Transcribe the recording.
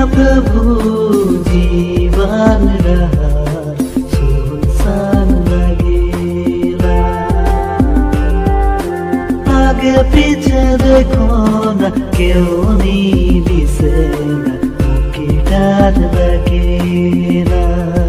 प्रभु जीवन रहा सुनसान लगेला। आगे पीछे देखो न क्यों नहीं दिसेला, मुझे डर लगेला।